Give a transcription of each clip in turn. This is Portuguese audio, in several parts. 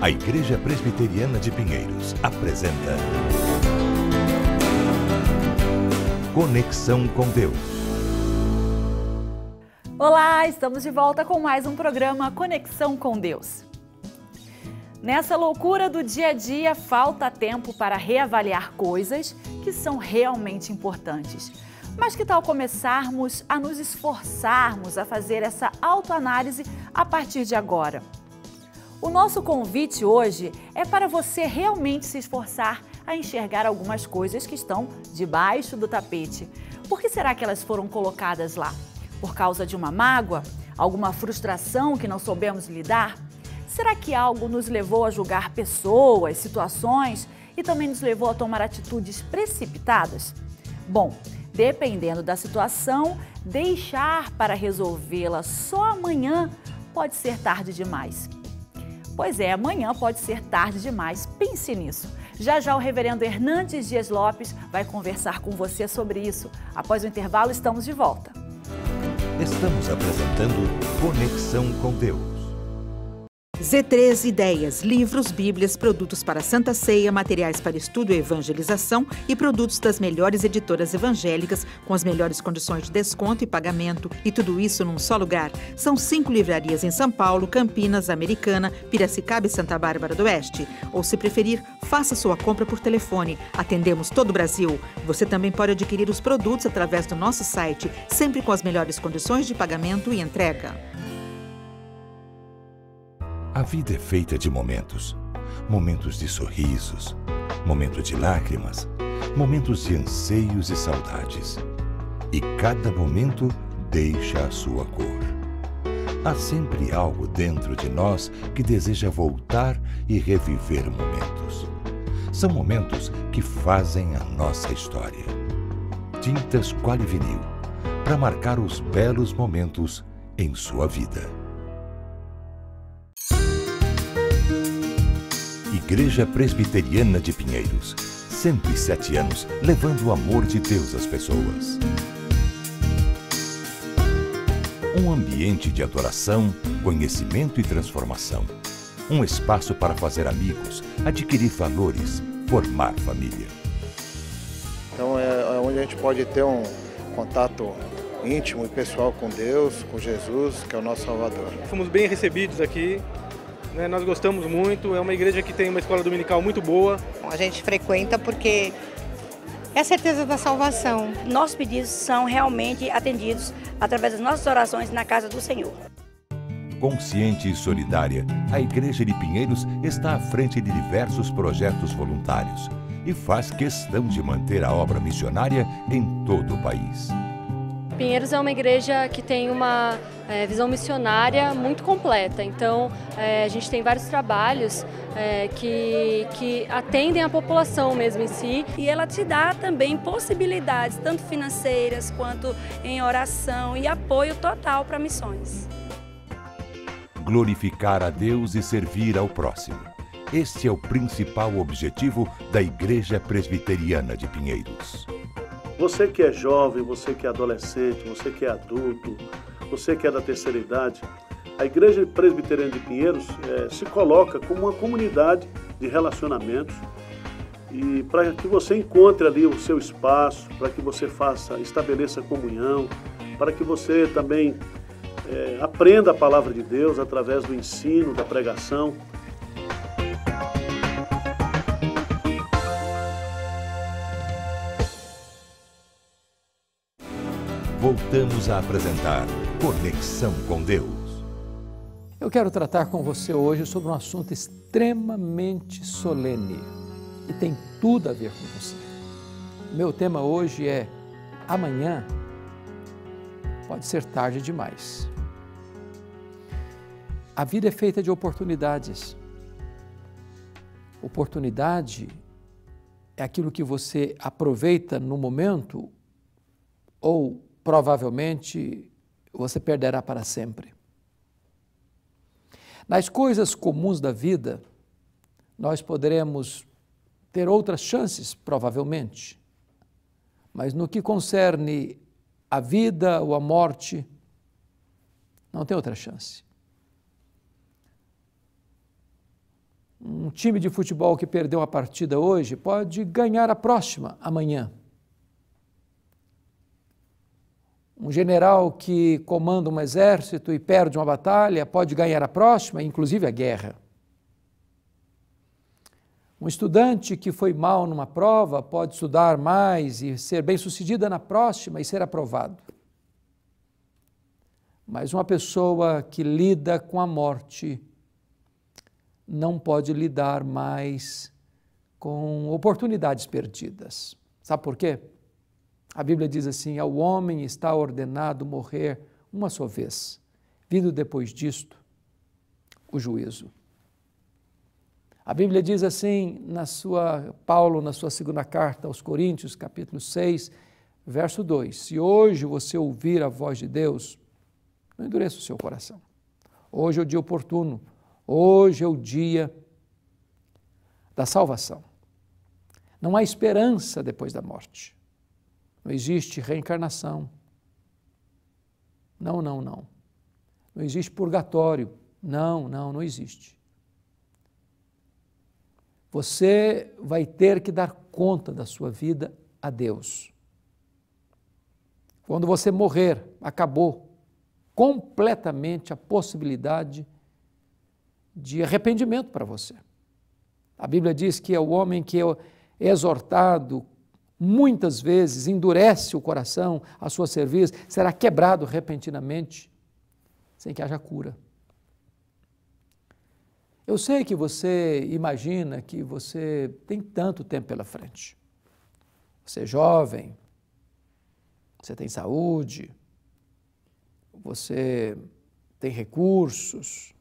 A Igreja Presbiteriana de Pinheiros apresenta Conexão com Deus. Olá, estamos de volta com mais um programa Conexão com Deus. Nessa loucura do dia a dia, falta tempo para reavaliar coisas que são realmente importantes. Mas que tal começarmos a nos esforçarmos a fazer essa autoanálise a partir de agora? O nosso convite hoje é para você realmente se esforçar a enxergar algumas coisas que estão debaixo do tapete. Por que será que elas foram colocadas lá? Por causa de uma mágoa? Alguma frustração que não soubemos lidar? Será que algo nos levou a julgar pessoas, situações e também nos levou a tomar atitudes precipitadas? Bom, dependendo da situação, deixar para resolvê-la só amanhã pode ser tarde demais. Pois é, amanhã pode ser tarde demais. Pense nisso. Já já o reverendo Hernandes Dias Lopes vai conversar com você sobre isso. Após o intervalo, estamos de volta. Estamos apresentando Conexão com Deus. Z3 Ideias, livros, bíblias, produtos para Santa Ceia, materiais para estudo e evangelização e produtos das melhores editoras evangélicas com as melhores condições de desconto e pagamento, e tudo isso num só lugar. São 5 livrarias em São Paulo, Campinas, Americana, Piracicaba e Santa Bárbara do Oeste. Ou, se preferir, faça sua compra por telefone. Atendemos todo o Brasil. Você também pode adquirir os produtos através do nosso site, sempre com as melhores condições de pagamento e entrega. A vida é feita de momentos. Momentos de sorrisos, momentos de lágrimas, momentos de anseios e saudades. E cada momento deixa a sua cor. Há sempre algo dentro de nós que deseja voltar e reviver momentos. São momentos que fazem a nossa história. Tintas Qualivinil, para marcar os belos momentos em sua vida. Igreja Presbiteriana de Pinheiros, 107 anos levando o amor de Deus às pessoas. Um ambiente de adoração, conhecimento e transformação. Um espaço para fazer amigos, adquirir valores, formar família. Então é onde a gente pode ter um contato íntimo e pessoal com Deus, com Jesus, que é o nosso Salvador. Fomos bem recebidos aqui. Nós gostamos muito, é uma igreja que tem uma escola dominical muito boa. A gente frequenta porque é a certeza da salvação. Nossos pedidos são realmente atendidos através das nossas orações na casa do Senhor. Consciente e solidária, a Igreja de Pinheiros está à frente de diversos projetos voluntários e faz questão de manter a obra missionária em todo o país. Pinheiros é uma igreja que tem uma visão missionária muito completa, então a gente tem vários trabalhos que atendem a população mesmo em si. E ela te dá também possibilidades, tanto financeiras quanto em oração e apoio total para missões. Glorificar a Deus e servir ao próximo. Este é o principal objetivo da Igreja Presbiteriana de Pinheiros. Você que é jovem, você que é adolescente, você que é adulto, você que é da terceira idade, a Igreja Presbiteriana de Pinheiros se coloca como uma comunidade de relacionamentos e para que você encontre ali o seu espaço, para que você estabeleça comunhão, para que você também aprenda a palavra de Deus através do ensino, da pregação. Voltamos a apresentar Conexão com Deus. Eu quero tratar com você hoje sobre um assunto extremamente solene e tem tudo a ver com você. Meu tema hoje é: amanhã pode ser tarde demais. A vida é feita de oportunidades. Oportunidade é aquilo que você aproveita no momento ou provavelmente você perderá para sempre. Nas coisas comuns da vida, nós poderemos ter outras chances, provavelmente, mas no que concerne a vida ou a morte, não tem outra chance. Um time de futebol que perdeu uma partida hoje pode ganhar a próxima amanhã. Um general que comanda um exército e perde uma batalha pode ganhar a próxima, inclusive a guerra. Um estudante que foi mal numa prova pode estudar mais e ser bem-sucedida na próxima e ser aprovado. Mas uma pessoa que lida com a morte não pode lidar mais com oportunidades perdidas. Sabe por quê? A Bíblia diz assim: ao homem está ordenado morrer uma só vez, vindo depois disto o juízo. A Bíblia diz assim, Paulo, na sua segunda carta aos Coríntios, capítulo 6, verso 2, se hoje você ouvir a voz de Deus, não endureça o seu coração. Hoje é o dia oportuno, hoje é o dia da salvação. Não há esperança depois da morte. Não existe reencarnação. Não. Não existe purgatório. Não existe. Você vai ter que dar conta da sua vida a Deus. Quando você morrer, acabou completamente a possibilidade de arrependimento para você. A Bíblia diz que é o homem que é exortado muitas vezes, endurece o coração a sua serviço, será quebrado repentinamente, sem que haja cura. Eu sei que você imagina que você tem tanto tempo pela frente. Você é jovem, você tem saúde, você tem recursos,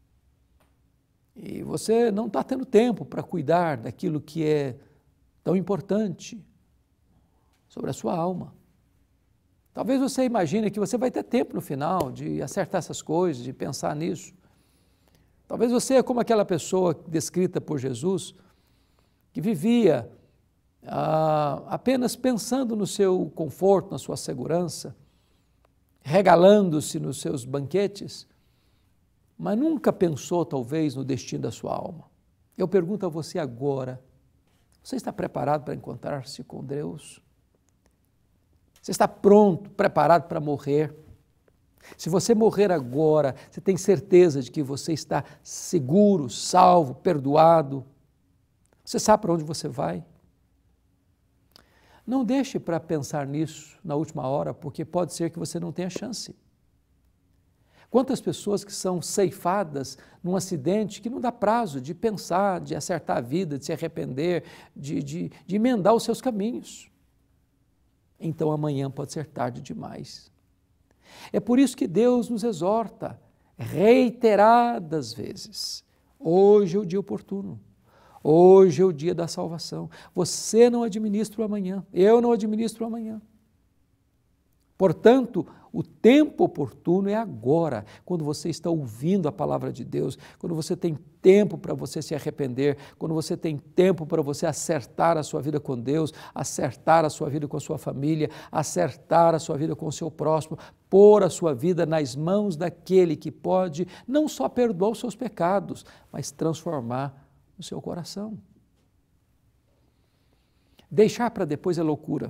e você não está tendo tempo para cuidar daquilo que é tão importante sobre a sua alma. Talvez você imagine que você vai ter tempo no final de acertar essas coisas, de pensar nisso. Talvez você é como aquela pessoa descrita por Jesus, que vivia apenas pensando no seu conforto, na sua segurança, regalando-se nos seus banquetes, mas nunca pensou talvez no destino da sua alma. Eu pergunto a você agora, você está preparado para encontrar-se com Deus? Você está pronto, preparado para morrer? Se você morrer agora, você tem certeza de que você está seguro, salvo, perdoado? Você sabe para onde você vai? Não deixe para pensar nisso na última hora, porque pode ser que você não tenha chance. Quantas pessoas que são ceifadas num acidente que não dá prazo de pensar, de acertar a vida, de se arrepender, de emendar os seus caminhos. Então amanhã pode ser tarde demais. É por isso que Deus nos exorta reiteradas vezes. Hoje é o dia oportuno. Hoje é o dia da salvação. Você não administra o amanhã. Eu não administro o amanhã. Portanto, o tempo oportuno é agora, quando você está ouvindo a palavra de Deus, quando você tem tempo para você se arrepender, quando você tem tempo para você acertar a sua vida com Deus, acertar a sua vida com a sua família, acertar a sua vida com o seu próximo, pôr a sua vida nas mãos daquele que pode não só perdoar os seus pecados, mas transformar o seu coração. Deixar para depois é loucura.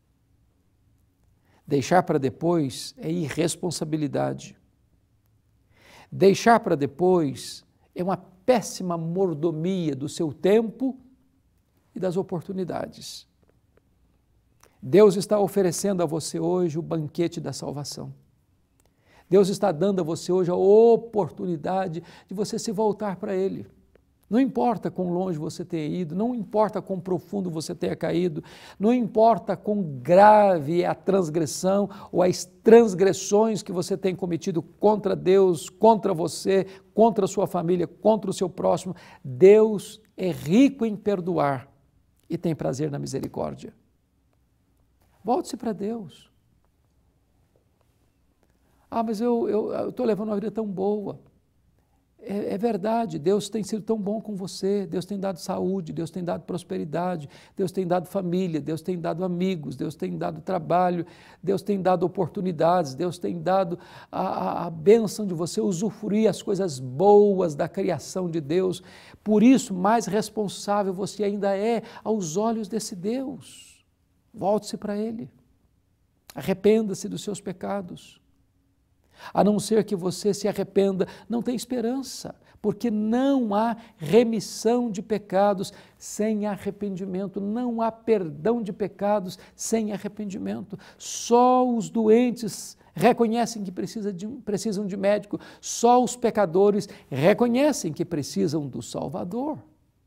Deixar para depois é irresponsabilidade. Deixar para depois é uma péssima mordomia do seu tempo e das oportunidades. Deus está oferecendo a você hoje o banquete da salvação. Deus está dando a você hoje a oportunidade de você se voltar para Ele. Não importa quão longe você tenha ido, não importa quão profundo você tenha caído, não importa quão grave é a transgressão ou as transgressões que você tem cometido contra Deus, contra você, contra a sua família, contra o seu próximo, Deus é rico em perdoar e tem prazer na misericórdia. Volte-se para Deus. Mas eu estou levando uma vida tão boa. É verdade, Deus tem sido tão bom com você, Deus tem dado saúde, Deus tem dado prosperidade, Deus tem dado família, Deus tem dado amigos, Deus tem dado trabalho, Deus tem dado oportunidades, Deus tem dado a bênção de você usufruir as coisas boas da criação de Deus. Por isso, mais responsável você ainda é aos olhos desse Deus. Volte-se para Ele, arrependa-se dos seus pecados. A não ser que você se arrependa, não tem esperança, porque não há remissão de pecados sem arrependimento, não há perdão de pecados sem arrependimento. Só os doentes reconhecem que precisam de médico, só os pecadores reconhecem que precisam do Salvador.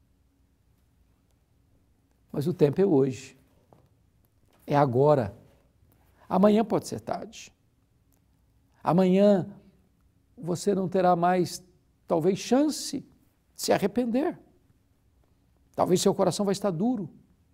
Mas o tempo é hoje, é agora. Amanhã pode ser tarde. Amanhã você não terá mais, talvez, chance de se arrepender. Talvez seu coração vai estar duro.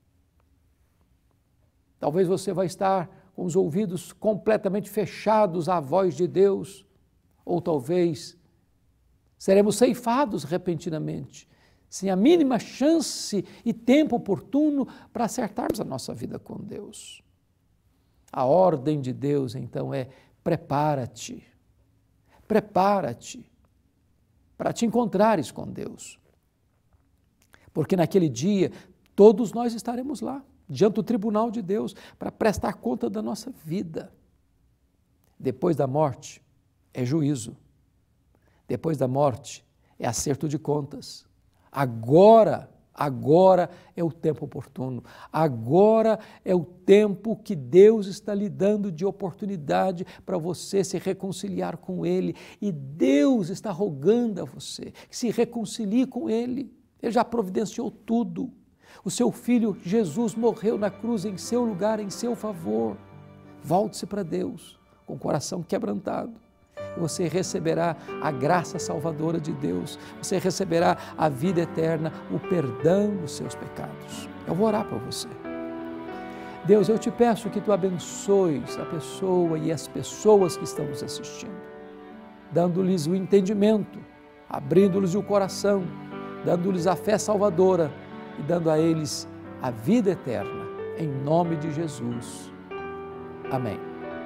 Talvez você vai estar com os ouvidos completamente fechados à voz de Deus. Ou talvez seremos ceifados repentinamente, sem a mínima chance e tempo oportuno para acertarmos a nossa vida com Deus. A ordem de Deus, então, é: prepara-te para te encontrares com Deus. Porque naquele dia, todos nós estaremos lá, diante do tribunal de Deus, para prestar conta da nossa vida. Depois da morte, é juízo. Depois da morte, é acerto de contas. Agora é o tempo oportuno. Agora é o tempo que Deus está lhe dando de oportunidade para você se reconciliar com Ele. E Deus está rogando a você que se reconcilie com Ele. Ele já providenciou tudo. O seu Filho Jesus morreu na cruz em seu lugar, em seu favor. Volte-se para Deus com o coração quebrantado. Você receberá a graça salvadora de Deus, você receberá a vida eterna, o perdão dos seus pecados. Eu vou orar por você. Deus, eu te peço que Tu abençoes a pessoa e as pessoas que estão nos assistindo, dando-lhes o entendimento, abrindo-lhes o coração, dando-lhes a fé salvadora e dando a eles a vida eterna, em nome de Jesus. Amém.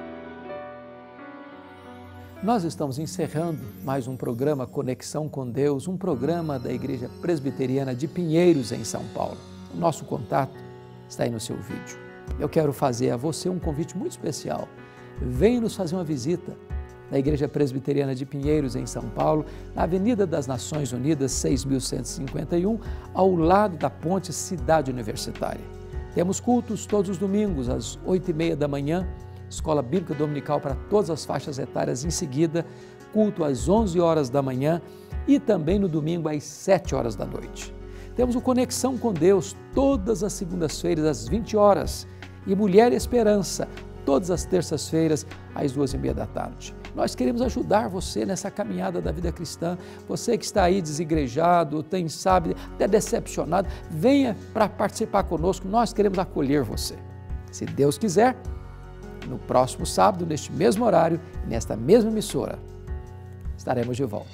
Nós estamos encerrando mais um programa Conexão com Deus, um programa da Igreja Presbiteriana de Pinheiros, em São Paulo. O nosso contato está aí no seu vídeo. Eu quero fazer a você um convite muito especial. Venha nos fazer uma visita na Igreja Presbiteriana de Pinheiros, em São Paulo, na Avenida das Nações Unidas, 6.151, ao lado da Ponte Cidade Universitária. Temos cultos todos os domingos, às 8h30 da manhã, Escola Bíblica Dominical para todas as faixas etárias em seguida, culto às 11 horas da manhã e também no domingo às 7 horas da noite. Temos o Conexão com Deus todas as segundas-feiras às 20 horas e Mulher e Esperança todas as terças-feiras às 2h30 da tarde. Nós queremos ajudar você nessa caminhada da vida cristã. Você que está aí desigrejado, sabe, até decepcionado, venha para participar conosco, nós queremos acolher você. Se Deus quiser, no próximo sábado, neste mesmo horário, nesta mesma emissora, estaremos de volta.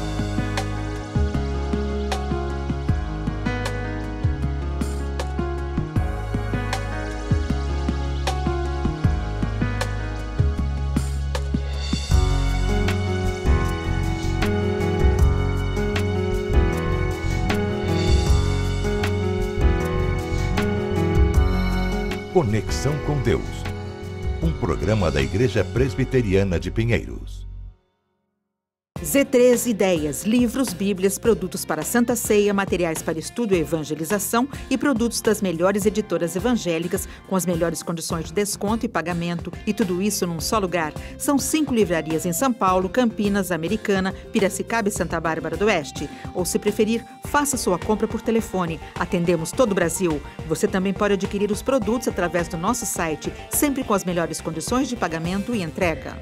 Conexão com Deus, um programa da Igreja Presbiteriana de Pinheiros. Z3 Ideias, livros, bíblias, produtos para Santa Ceia, materiais para estudo e evangelização e produtos das melhores editoras evangélicas com as melhores condições de desconto e pagamento, e tudo isso num só lugar. São 5 livrarias em São Paulo, Campinas, Americana, Piracicaba e Santa Bárbara do Oeste. Ou, se preferir, faça sua compra por telefone. Atendemos todo o Brasil. Você também pode adquirir os produtos através do nosso site, sempre com as melhores condições de pagamento e entrega.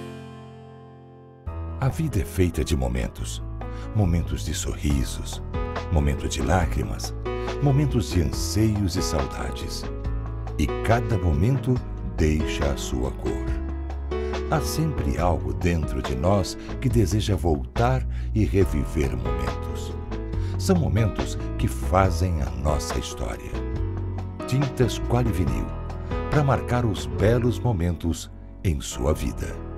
A vida é feita de momentos. Momentos de sorrisos, momentos de lágrimas, momentos de anseios e saudades. E cada momento deixa a sua cor. Há sempre algo dentro de nós que deseja voltar e reviver momentos. São momentos que fazem a nossa história. Tintas Quali Vinil, para marcar os belos momentos em sua vida.